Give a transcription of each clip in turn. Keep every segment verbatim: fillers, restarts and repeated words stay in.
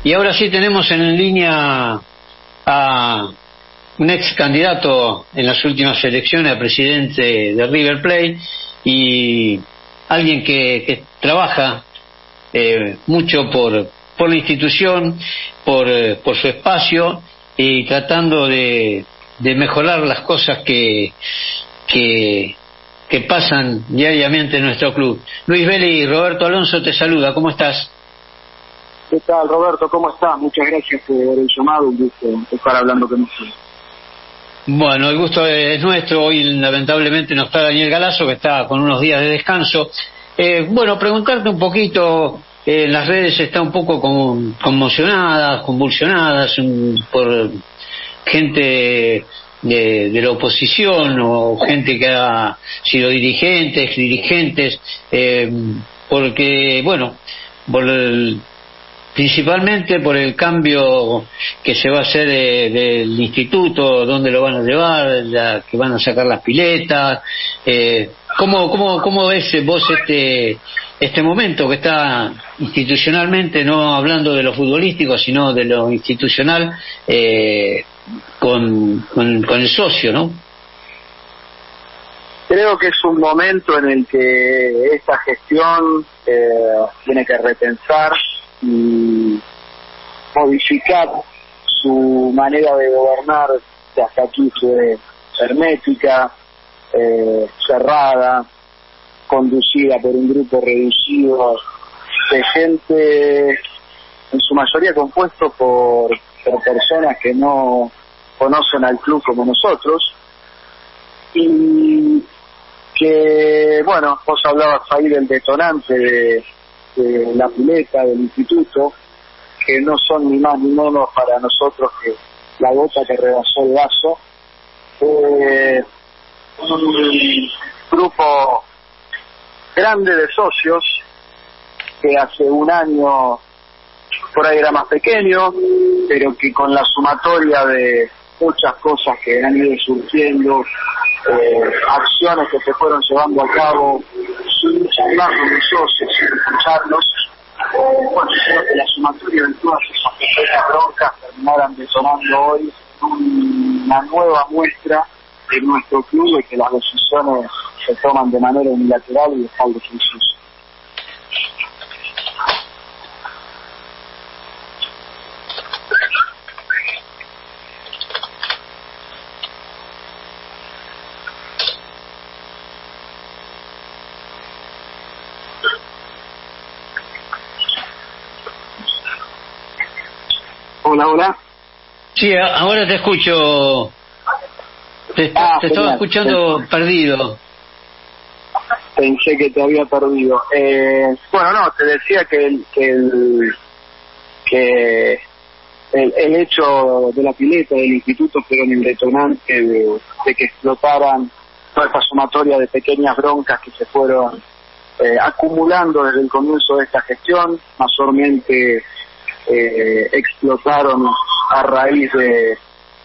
Y ahora sí tenemos en línea a un ex candidato en las últimas elecciones a presidente de River Plate y alguien que, que trabaja eh, mucho por, por la institución, por, eh, por su espacio y tratando de, de mejorar las cosas que, que, que pasan diariamente en nuestro club. Luis Vélez, Roberto Alonso te saluda, ¿cómo estás? ¿Qué tal, Roberto? ¿Cómo estás? Muchas gracias por el llamado, un gusto estar hablando con usted. Bueno, el gusto es nuestro. Hoy lamentablemente no está Daniel Galazo, que está con unos días de descanso. Eh, bueno, preguntarte un poquito, eh, las redes están un poco con, conmocionadas, convulsionadas um, por gente de, de la oposición o gente que ha sido dirigentes, dirigentes, eh, porque, bueno, por el, principalmente por el cambio que se va a hacer de, del instituto, dónde lo van a llevar, la, que van a sacar las piletas. Eh, ¿cómo, cómo, ¿Cómo ves vos este este momento que está institucionalmente, no hablando de lo futbolístico, sino de lo institucional, eh, con, con, con el socio, ¿no? Creo que es un momento en el que esta gestión eh, tiene que repensar y modificar su manera de gobernar, que hasta aquí fue hermética, eh, cerrada, conducida por un grupo reducido de gente, en su mayoría compuesto por, por personas que no conocen al club como nosotros, y que, bueno, vos hablabas ahí del detonante de de la pileta del instituto, que no son ni más ni menos para nosotros que la gota que rebasó el vaso. Eh, un grupo grande de socios que hace un año por ahí era más pequeño, pero que con la sumatoria de muchas cosas que han ido surgiendo, eh, acciones que se fueron llevando a cabo sin charlar con los socios, sin escucharlos, eh, bueno, creo que la sumatoria de todas esas pequeñas broncas terminaran detonando hoy una nueva muestra de nuestro club, de que las decisiones se toman de manera unilateral y de espaldas del socio. Hola, hola. Sí, ahora te escucho. Te, ah, te estaba escuchando sí. Perdido. Pensé que te había perdido. Eh, bueno, no, te decía que el, que el, que el, el hecho de la pileta del instituto fueron el detonante de, de que explotaran toda esta sumatoria de pequeñas broncas que se fueron eh, acumulando desde el comienzo de esta gestión, mayormente Eh, explotaron a raíz de,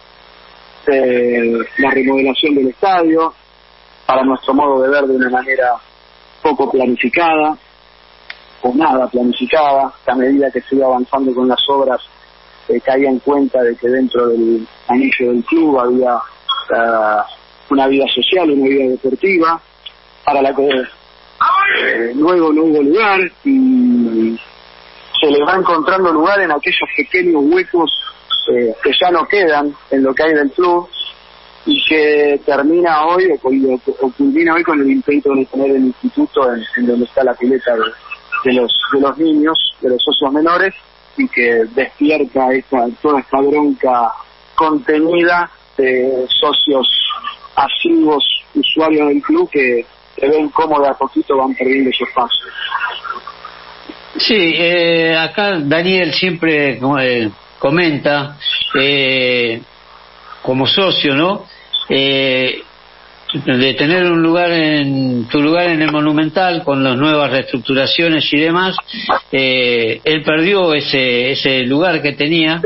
de la remodelación del estadio, para nuestro modo de ver de una manera poco planificada o nada planificada. A medida que se iba avanzando con las obras, eh, caía en cuenta de que dentro del anillo del club había uh, una vida social, una vida deportiva, para la que eh, luego no hubo lugar, y se le va encontrando lugar en aquellos pequeños huecos eh, que ya no quedan en lo que hay del club, y que termina hoy o, o culmina hoy con el intento de tener el instituto en, en donde está la pileta de, de los de los niños, de los socios menores, y que despierta esta, toda esta bronca contenida de socios asiduos, usuarios del club, que, que ven cómo de a poquito van perdiendo su espacio. Sí, eh, acá Daniel siempre eh, comenta, eh, como socio, ¿no? Eh, de tener un lugar en tu lugar en el Monumental con las nuevas reestructuraciones y demás, eh, él perdió ese ese lugar que tenía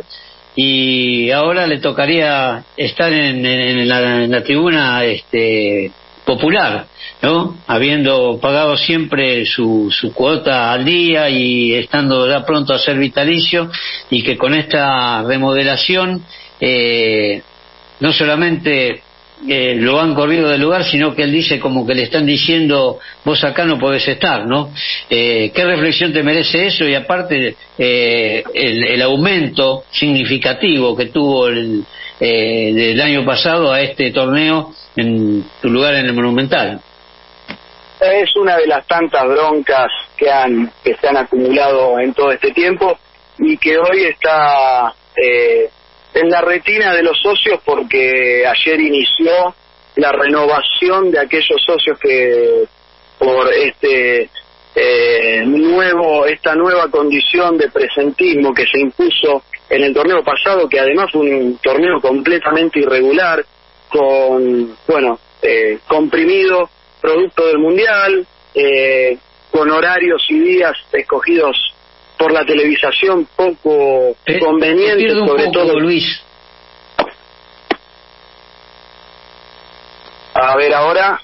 y ahora le tocaría estar en, en, la, en la tribuna este popular, ¿no? Habiendo pagado siempre su, su cuota al día y estando ya pronto a ser vitalicio, y que con esta remodelación eh, no solamente eh, lo han corrido del lugar, sino que él dice como que le están diciendo vos acá no podés estar, ¿no? Eh, ¿qué reflexión te merece eso? Y aparte eh, el, el aumento significativo que tuvo el Eh, del año pasado a este torneo en tu lugar en el Monumental. Es una de las tantas broncas que han que se han acumulado en todo este tiempo y que hoy está eh, en la retina de los socios, porque ayer inició la renovación de aquellos socios que por este eh, nuevo esta nueva condición de presentismo que se impuso en el torneo pasado, que además fue un torneo completamente irregular, con, bueno, eh, comprimido, producto del Mundial, eh, con horarios y días escogidos por la televisación poco te, convenientes, te sobre poco, todo... Luis. A ver ahora...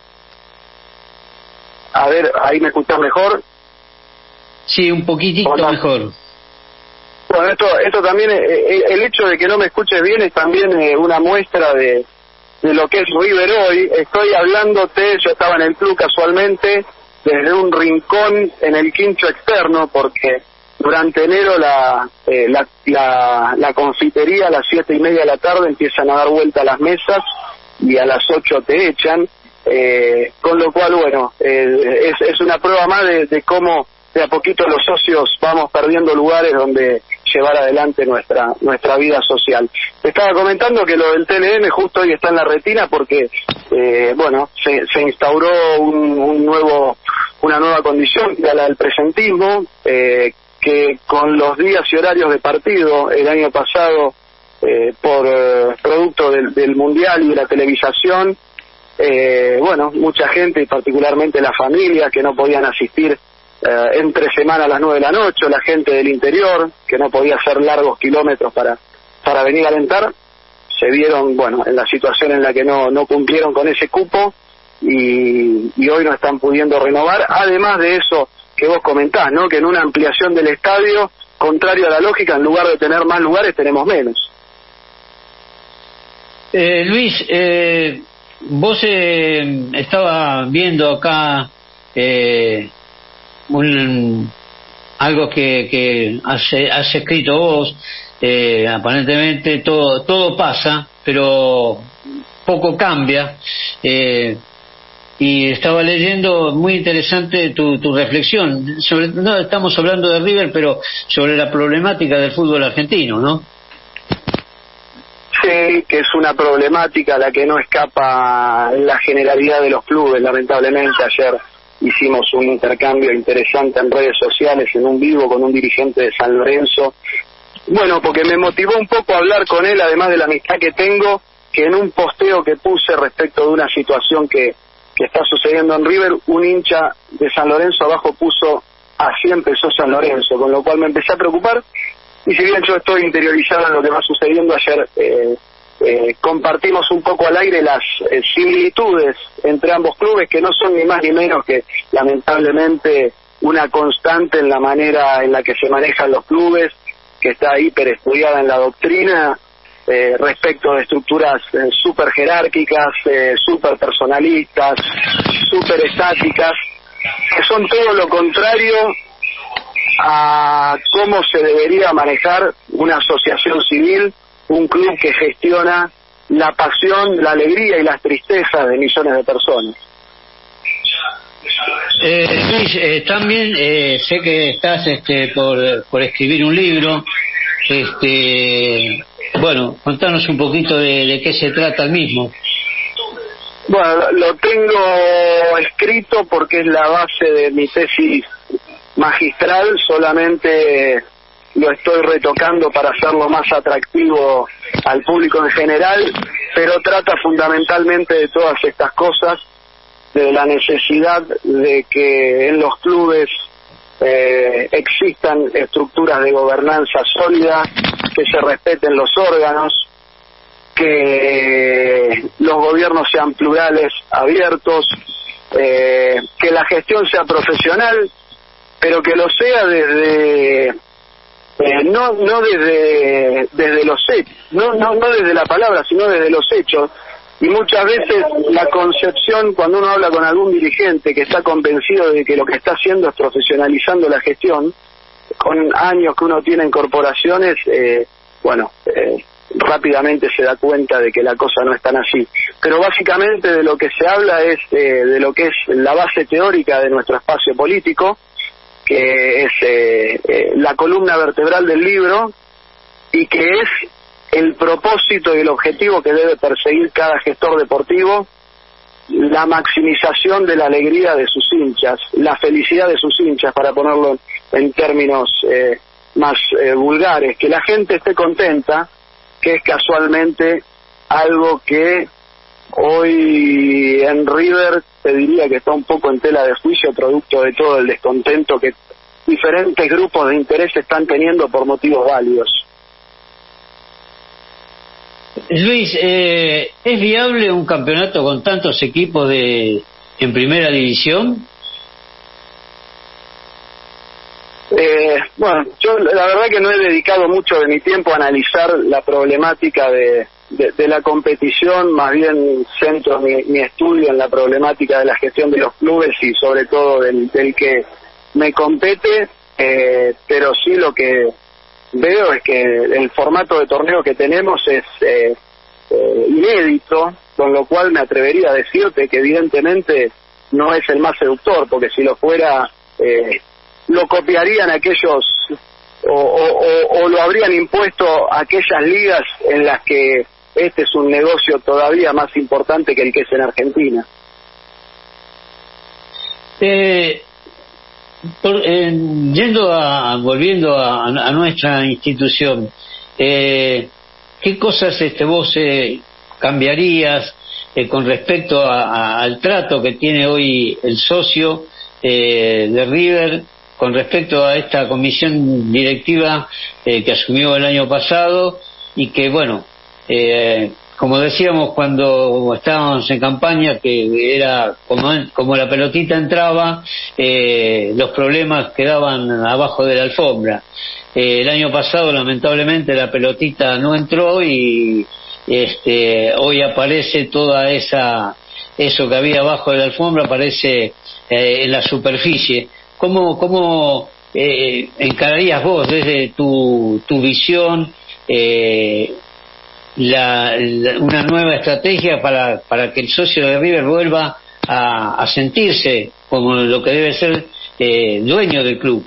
A ver, ¿ahí me escuchás mejor? Sí, un poquitito Hola. Mejor. Bueno, esto, esto también, eh, el hecho de que no me escuches bien es también eh, una muestra de, de lo que es River hoy. Estoy hablándote, yo estaba en el club casualmente, desde un rincón en el quincho externo, porque durante enero la, eh, la, la, la confitería a las siete y media de la tarde empiezan a dar vuelta a las mesas y a las ocho te echan, eh, con lo cual, bueno, eh, es, es una prueba más de, de cómo de a poquito los socios vamos perdiendo lugares donde llevar adelante nuestra nuestra vida social. Te estaba comentando que lo del T L M justo hoy está en la retina porque, eh, bueno, se, se instauró un, un nuevo una nueva condición, que era la del presentismo, eh, que con los días y horarios de partido el año pasado, eh, por eh, producto del, del Mundial y de la televisación, eh, bueno, mucha gente y particularmente las familias que no podían asistir Uh, entre semana a las nueve de la noche, la gente del interior que no podía hacer largos kilómetros para para venir a alentar, se vieron, bueno, en la situación en la que no no cumplieron con ese cupo y, y hoy no están pudiendo renovar. Además de eso que vos comentás, ¿no? Que en una ampliación del estadio, contrario a la lógica, en lugar de tener más lugares tenemos menos. Eh, Luis, eh, vos eh, estaba viendo acá eh, Un, algo que, que has, has escrito vos, eh, aparentemente todo todo pasa, pero poco cambia, eh, y estaba leyendo, muy interesante tu, tu reflexión, sobre, no estamos hablando de River, pero sobre la problemática del fútbol argentino, ¿no? Sí, que es una problemática a la que no escapa la generalidad de los clubes, lamentablemente. Ayer hicimos un intercambio interesante en redes sociales, en un vivo con un dirigente de San Lorenzo. Bueno, porque me motivó un poco a hablar con él, además de la amistad que tengo, que en un posteo que puse respecto de una situación que, que está sucediendo en River, un hincha de San Lorenzo abajo puso así empezó San Lorenzo, con lo cual me empecé a preocupar. Y si bien yo estoy interiorizado en lo que va sucediendo, ayer eh, Eh, compartimos un poco al aire las eh, similitudes entre ambos clubes, que no son ni más ni menos que lamentablemente una constante en la manera en la que se manejan los clubes, que está hiper estudiada en la doctrina, eh, respecto de estructuras eh, súper jerárquicas, eh, súper personalistas, súper estáticas, que son todo lo contrario a cómo se debería manejar una asociación civil, un club que gestiona la pasión, la alegría y las tristezas de millones de personas. Eh, Luis, eh, también eh, sé que estás este, por, por escribir un libro. Este, bueno, contanos un poquito de, de qué se trata el mismo. Bueno, lo tengo escrito porque es la base de mi tesis magistral, solamente lo estoy retocando para hacerlo más atractivo al público en general, pero trata fundamentalmente de todas estas cosas, de la necesidad de que en los clubes eh, existan estructuras de gobernanza sólida, que se respeten los órganos, que los gobiernos sean plurales, abiertos, eh, que la gestión sea profesional, pero que lo sea desde eh, no no desde desde los hechos, no no no desde la palabra, sino desde los hechos. Y muchas veces la concepción, cuando uno habla con algún dirigente que está convencido de que lo que está haciendo es profesionalizando la gestión, con años que uno tiene en corporaciones, eh, bueno, eh, rápidamente se da cuenta de que la cosa no es tan así. Pero básicamente de lo que se habla es eh, de lo que es la base teórica de nuestro espacio político, que es eh, eh, la columna vertebral del libro, y que es el propósito y el objetivo que debe perseguir cada gestor deportivo: la maximización de la alegría de sus hinchas, la felicidad de sus hinchas, para ponerlo en términos eh, más eh, vulgares, que la gente esté contenta, que es casualmente algo que hoy en River te diría que está un poco en tela de juicio, producto de todo el descontento que diferentes grupos de interés están teniendo por motivos válidos. Luis, eh, ¿es viable un campeonato con tantos equipos de en primera división? Eh, bueno, yo la verdad que no he dedicado mucho de mi tiempo a analizar la problemática de, de, de la competición, más bien centro mi, mi estudio en la problemática de la gestión de los clubes y sobre todo del, del que me compete, eh, pero sí lo que veo es que el formato de torneo que tenemos es eh, eh, inédito, con lo cual me atrevería a decirte que evidentemente no es el más seductor, porque si lo fuera eh, lo copiarían aquellos o, o, o, o lo habrían impuesto a aquellas ligas en las que este es un negocio todavía más importante que el que es en Argentina. Eh... Por, eh, yendo a, volviendo a, a nuestra institución, eh, ¿qué cosas este, vos eh, cambiarías eh, con respecto a, a, al trato que tiene hoy el socio eh, de River con respecto a esta comisión directiva eh, que asumió el año pasado y que, bueno, eh, como decíamos cuando estábamos en campaña, que era como, como la pelotita entraba, eh, los problemas quedaban abajo de la alfombra. Eh, el año pasado, lamentablemente, la pelotita no entró y este, hoy aparece toda esa eso que había abajo de la alfombra, aparece eh, en la superficie. ¿Cómo, cómo eh, encararías vos desde tu, tu visión eh, La, la, una nueva estrategia para, para que el socio de River vuelva a, a sentirse como lo que debe ser eh, dueño del club?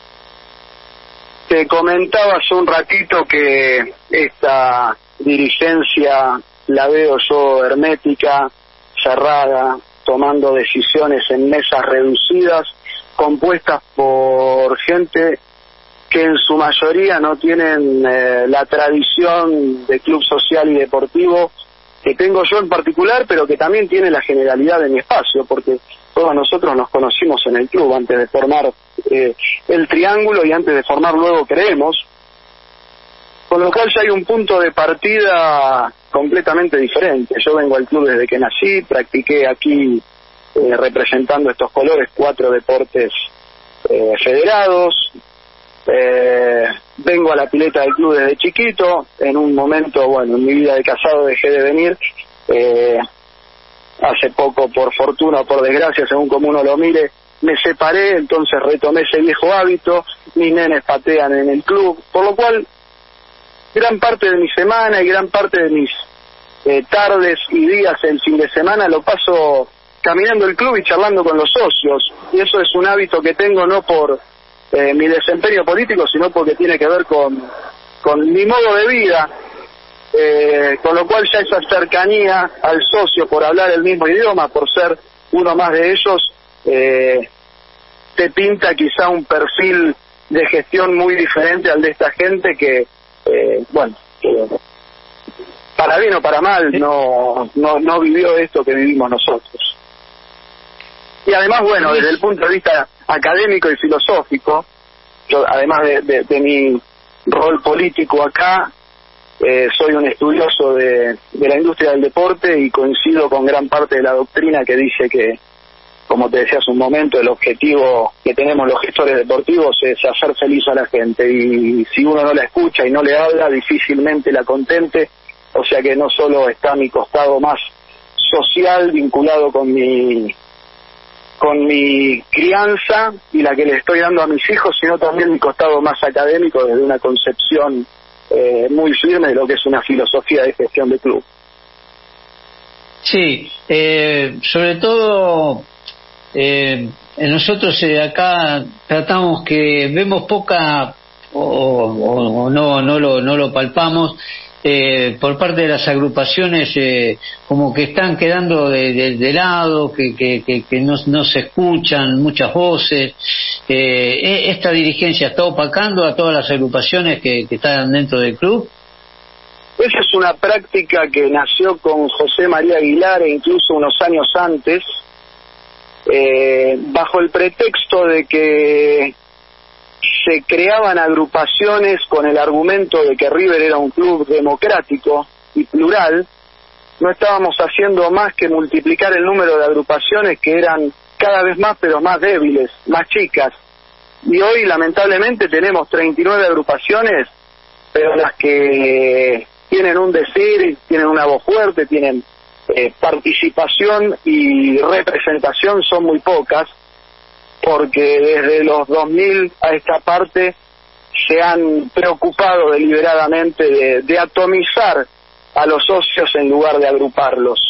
Te comentaba hace un ratito que esta dirigencia la veo yo hermética, cerrada, tomando decisiones en mesas reducidas, compuestas por gente que en su mayoría no tienen eh, la tradición de club social y deportivo que tengo yo en particular, pero que también tiene la generalidad de mi espacio, porque todos nosotros nos conocimos en el club antes de formar eh, el triángulo y antes de formar luego Creemos, con lo cual ya hay un punto de partida completamente diferente. Yo vengo al club desde que nací, practiqué aquí eh, representando estos colores cuatro deportes eh, federados. Eh, vengo a la pileta del club desde chiquito. En un momento, bueno, en mi vida de casado dejé de venir. Eh, hace poco, por fortuna o por desgracia, según como uno lo mire, me separé, entonces retomé ese viejo hábito. Mis nenes patean en el club, por lo cual gran parte de mi semana y gran parte de mis eh, tardes y días el fin de semana lo paso caminando el club y charlando con los socios, y eso es un hábito que tengo no por Eh, mi desempeño político, sino porque tiene que ver con, con mi modo de vida, eh, con lo cual ya esa cercanía al socio por hablar el mismo idioma, por ser uno más de ellos, eh, te pinta quizá un perfil de gestión muy diferente al de esta gente que, eh, bueno, que para bien o para mal no, no, no vivió esto que vivimos nosotros. Y además, bueno, desde el punto de vista académico y filosófico, yo además de, de, de mi rol político acá, eh, soy un estudioso de, de la industria del deporte y coincido con gran parte de la doctrina que dice que, como te decía hace un momento, el objetivo que tenemos los gestores deportivos es hacer feliz a la gente, y si uno no la escucha y no le habla, difícilmente la contente. O sea que no solo está mi costado más social vinculado con mi con mi crianza y la que le estoy dando a mis hijos, sino también mi costado más académico, desde una concepción eh, muy firme de lo que es una filosofía de gestión de club. Sí, eh, sobre todo eh, nosotros eh, acá tratamos que vemos poca o, o, o no no lo no lo palpamos eh, por parte de las agrupaciones, eh, como que están quedando de, de, de lado, que, que, que, que no, no se escuchan muchas voces. Eh, ¿Esta dirigencia está opacando a todas las agrupaciones que, que están dentro del club? Esa es una práctica que nació con José María Aguilar e incluso unos años antes, eh, bajo el pretexto de que se creaban agrupaciones con el argumento de que River era un club democrático y plural. No estábamos haciendo más que multiplicar el número de agrupaciones, que eran cada vez más pero más débiles, más chicas, y hoy lamentablemente tenemos treinta y nueve agrupaciones, pero las que tienen un decir, tienen una voz fuerte, tienen eh, participación y representación son muy pocas, porque desde los dos mil a esta parte se han preocupado deliberadamente de, de atomizar a los socios en lugar de agruparlos.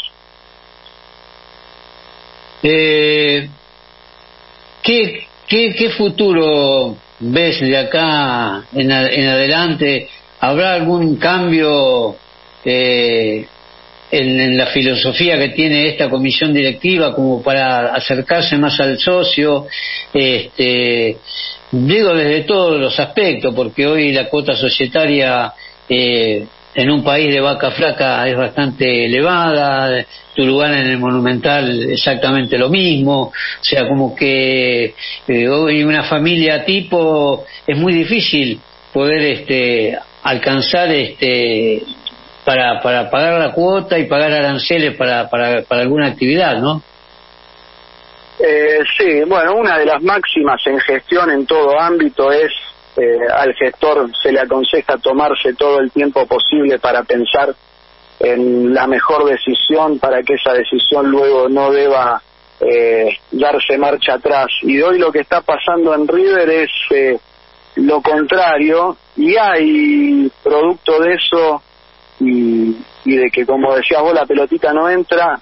Eh, ¿qué, qué, ¿Qué futuro ves de acá en, a, en adelante? ¿Habrá algún cambio eh, en, en la filosofía que tiene esta comisión directiva como para acercarse más al socio? Este, digo desde todos los aspectos, porque hoy la cuota societaria eh, en un país de vaca flaca es bastante elevada, tu lugar en el Monumental exactamente lo mismo, o sea, como que eh, hoy una familia tipo es muy difícil poder este alcanzar este para para pagar la cuota y pagar aranceles para para para alguna actividad, ¿no? Eh, sí, bueno, una de las máximas en gestión en todo ámbito es eh, al gestor se le aconseja tomarse todo el tiempo posible para pensar en la mejor decisión, para que esa decisión luego no deba eh, darse marcha atrás. Y hoy lo que está pasando en River es eh, lo contrario, y hay producto de eso y, y de que, como decías vos, la pelotita no entra,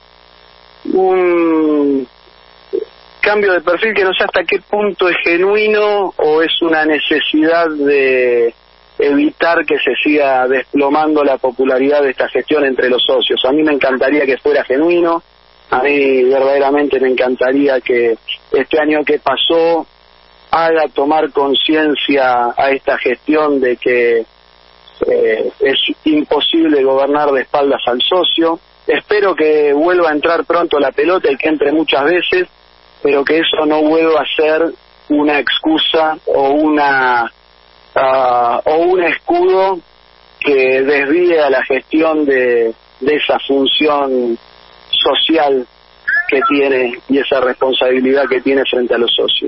un cambio de perfil que no sé hasta qué punto es genuino o es una necesidad de evitar que se siga desplomando la popularidad de esta gestión entre los socios. A mí me encantaría que fuera genuino, a mí verdaderamente me encantaría que este año que pasó haga tomar conciencia a esta gestión de que eh, es imposible gobernar de espaldas al socio. Espero que vuelva a entrar pronto la pelota y que entre muchas veces, pero que eso no vuelva a ser una excusa o una uh, o un escudo que desvíe a la gestión de, de esa función social que tiene y esa responsabilidad que tiene frente a los socios.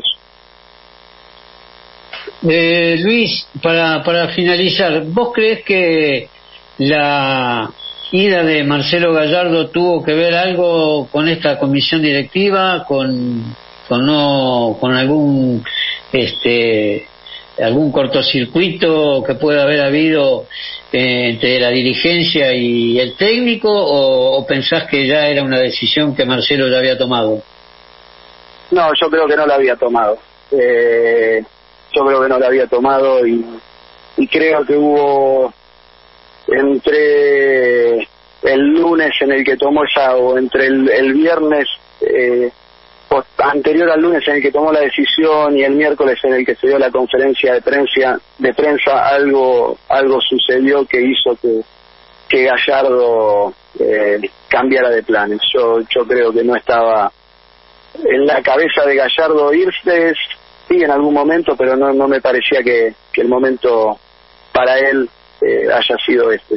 Eh, Luis, para, para finalizar, ¿vos crees que la ida de Marcelo Gallardo tuvo que ver algo con esta comisión directiva, con con no con algún este algún cortocircuito que pueda haber habido eh, entre la dirigencia y el técnico, o, o pensás que ya era una decisión que Marcelo ya había tomado? No, yo creo que no la había tomado. Eh, yo creo que no la había tomado y, y creo que hubo entre el lunes en el que tomó esa, o entre el, el viernes eh, post, anterior al lunes en el que tomó la decisión y el miércoles en el que se dio la conferencia de prensa, de prensa algo algo sucedió que hizo que, que Gallardo eh, cambiara de planes. Yo yo creo que no estaba en la cabeza de Gallardo irse, sí en algún momento, pero no no me parecía que, que el momento para él eh, haya sido este.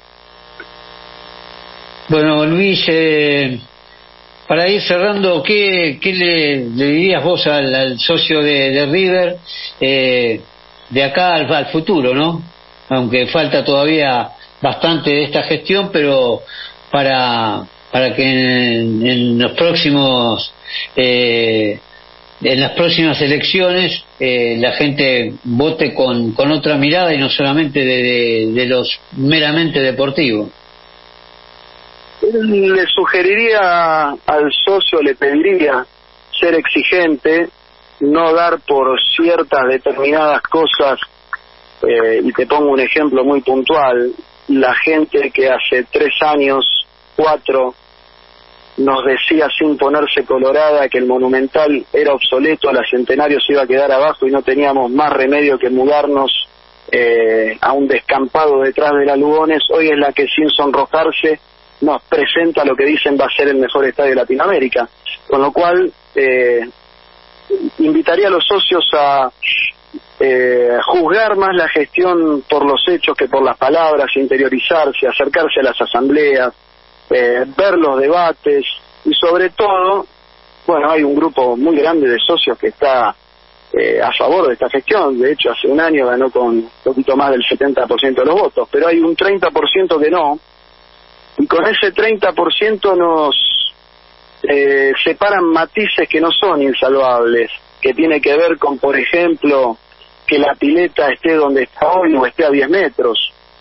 Bueno, Luis, eh, para ir cerrando, ¿qué, qué le, le dirías vos al, al socio de, de River eh, de acá al, al futuro, ¿no? Aunque falta todavía bastante de esta gestión, pero para para que en, en los próximos eh, en las próximas elecciones eh, la gente vote con, con otra mirada y no solamente de, de, de los meramente deportivos. Le sugeriría al socio, le pediría ser exigente, no dar por ciertas determinadas cosas, eh, y te pongo un ejemplo muy puntual. La gente que hace tres años, cuatro, nos decía sin ponerse colorada que el Monumental era obsoleto, la Centenario se iba a quedar abajo y no teníamos más remedio que mudarnos eh, a un descampado detrás de la Lugones, hoy es la que sin sonrojarse nos presenta lo que dicen va a ser el mejor estadio de Latinoamérica. Con lo cual, eh, invitaría a los socios a eh, juzgar más la gestión por los hechos que por las palabras, interiorizarse, acercarse a las asambleas, eh, ver los debates y sobre todo, bueno, hay un grupo muy grande de socios que está eh, a favor de esta gestión. De hecho, hace un año ganó con un poquito más del setenta por ciento de los votos, pero hay un treinta por ciento que no. Y con ese treinta por ciento nos eh, separan matices que no son insalvables, que tiene que ver con, por ejemplo, que la pileta esté donde está hoy o esté a diez metros.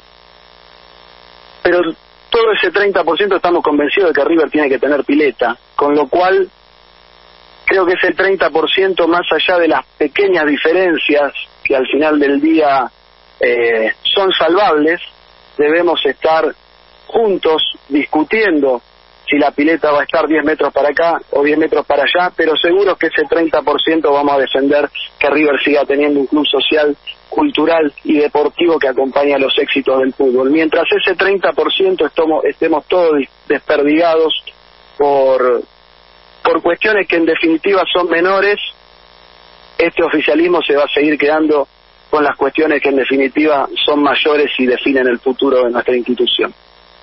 Pero todo ese treinta por ciento estamos convencidos de que River tiene que tener pileta, con lo cual creo que ese treinta por ciento, más allá de las pequeñas diferencias que al final del día eh, son salvables, debemos estar juntos discutiendo si la pileta va a estar diez metros para acá o diez metros para allá, pero seguro que ese treinta por ciento vamos a defender que River siga teniendo un club social, cultural y deportivo que acompaña los éxitos del fútbol. Mientras ese treinta por ciento estemos, estemos todos desperdigados por, por cuestiones que en definitiva son menores, este oficialismo se va a seguir quedando con las cuestiones que en definitiva son mayores y definen el futuro de nuestra institución.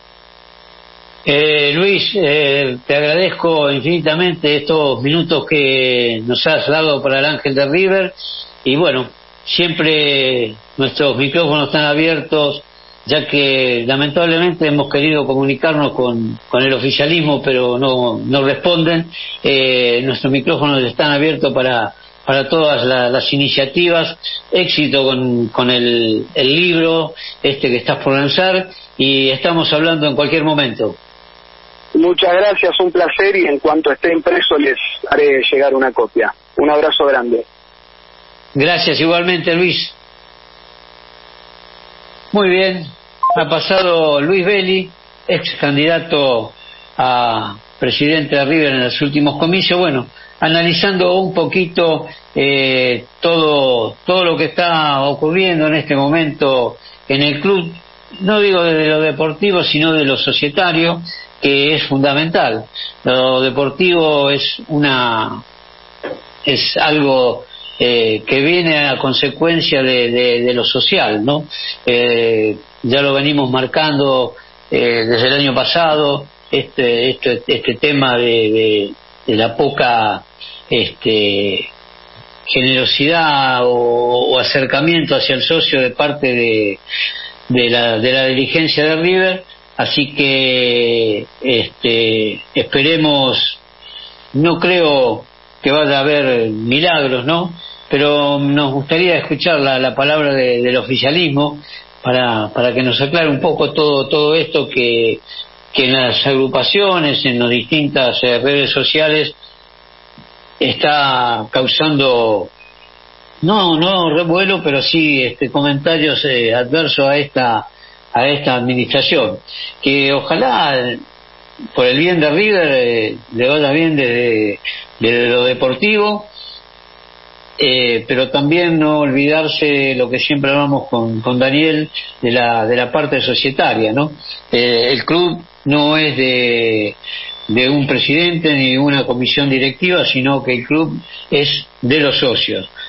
Eh, Luis, eh, te agradezco infinitamente estos minutos que nos has dado para el Ángel de River y bueno, siempre nuestros micrófonos están abiertos, ya que lamentablemente hemos querido comunicarnos con, con el oficialismo pero no, no responden. Eh, nuestros micrófonos están abiertos para, para todas la, las iniciativas. Éxito con, con el, el libro este que estás por lanzar y estamos hablando en cualquier momento. Muchas gracias, un placer, y en cuanto esté impreso les haré llegar una copia. Un abrazo grande. Gracias igualmente, Luis. Muy bien, ha pasado Luis Belli, ex candidato a presidente de River en los últimos comicios, bueno, analizando un poquito eh, todo, todo lo que está ocurriendo en este momento en el club, no digo de lo deportivo, sino de lo societario, que es fundamental. Lo deportivo es una es algo eh, que viene a consecuencia de, de, de lo social, ¿no? Eh, ya lo venimos marcando eh, desde el año pasado, este este, este tema de, de, de la poca este generosidad o, o acercamiento hacia el socio de parte de, de la de la dirigencia de River. Así que este, esperemos, no creo que vaya a haber milagros, ¿no? Pero nos gustaría escuchar la, la palabra de, del oficialismo para, para que nos aclare un poco todo, todo esto que, que en las agrupaciones, en las distintas eh, redes sociales está causando, no, no revuelo, pero sí este, comentarios eh, adversos a esta a esta administración, que ojalá por el bien de River eh, le vaya bien desde, desde lo deportivo, eh, pero también no olvidarse lo que siempre hablamos con, con Daniel de la de la parte societaria, ¿no? Eh, el club no es de de un presidente ni de una comisión directiva, sino que el club es de los socios.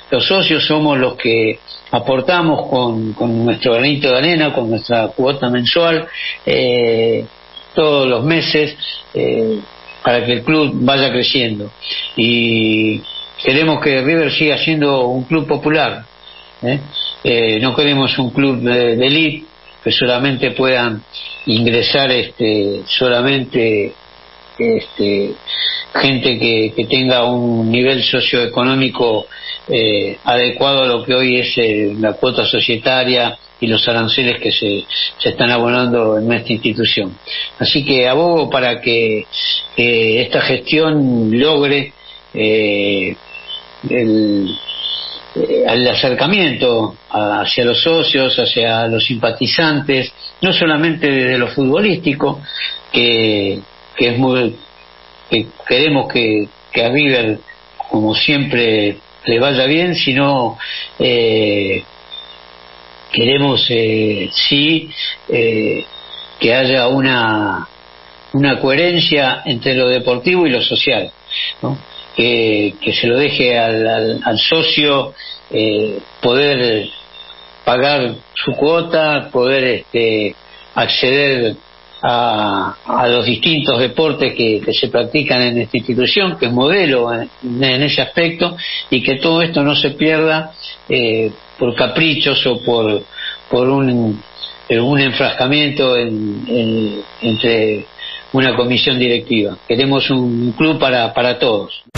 los socios somos los que aportamos con, con nuestro granito de arena, con nuestra cuota mensual, eh, todos los meses, eh, para que el club vaya creciendo. Y queremos que River siga siendo un club popular, ¿eh? Eh, no queremos un club de, de elite que solamente puedan ingresar este solamente este gente que, que tenga un nivel socioeconómico eh, adecuado a lo que hoy es eh, la cuota societaria y los aranceles que se, se están abonando en nuestra institución. Así que abogo para que eh, esta gestión logre eh, el, eh, el acercamiento hacia los socios, hacia los simpatizantes, no solamente desde lo futbolístico, que, que es muy, que queremos que, que a River, como siempre, le vaya bien, sino eh, queremos eh, sí eh, que haya una una coherencia entre lo deportivo y lo social, ¿no? Que, que se lo deje al, al, al socio eh, poder pagar su cuota, poder este, acceder a, a los distintos deportes que, que se practican en esta institución, que es modelo en, en ese aspecto, y que todo esto no se pierda eh, por caprichos o por por un, un enfrascamiento en, en, entre una comisión directiva. Queremos un club para, para todos.